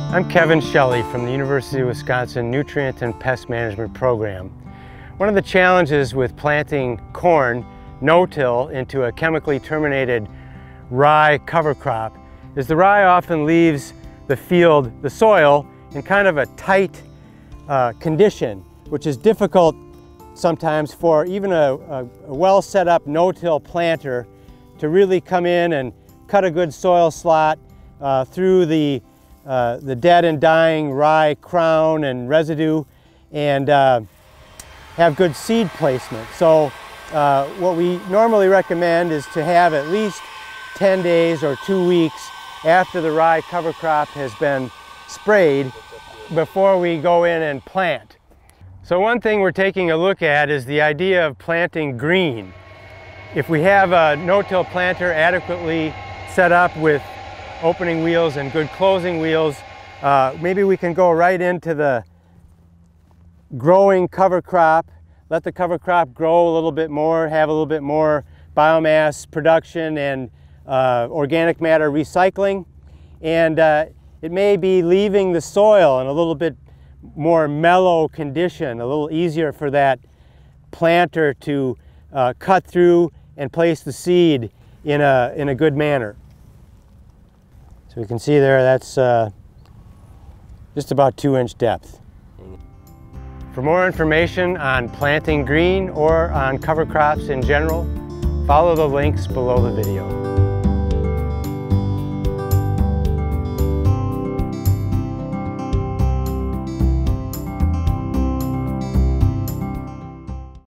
I'm Kevin Shelley from the University of Wisconsin Nutrient and Pest Management Program. One of the challenges with planting corn no-till into a chemically terminated rye cover crop is the rye often leaves the field, the soil, in kind of a tight condition, which is difficult sometimes for even a well set up no-till planter to really come in and cut a good soil slot through the dead and dying rye crown and residue and have good seed placement. So what we normally recommend is to have at least 10 days or 2 weeks after the rye cover crop has been sprayed before we go in and plant. So one thing we're taking a look at is the idea of planting green. If we have a no-till planter adequately set up with opening wheels and good closing wheels, maybe we can go right into the growing cover crop, let the cover crop grow a little bit more, have a little bit more biomass production and organic matter recycling, and it may be leaving the soil in a little bit more mellow condition, a little easier for that planter to cut through and place the seed in a good manner. So we can see there that's just about 2-inch depth. For more information on planting green or on cover crops in general, follow the links below the video.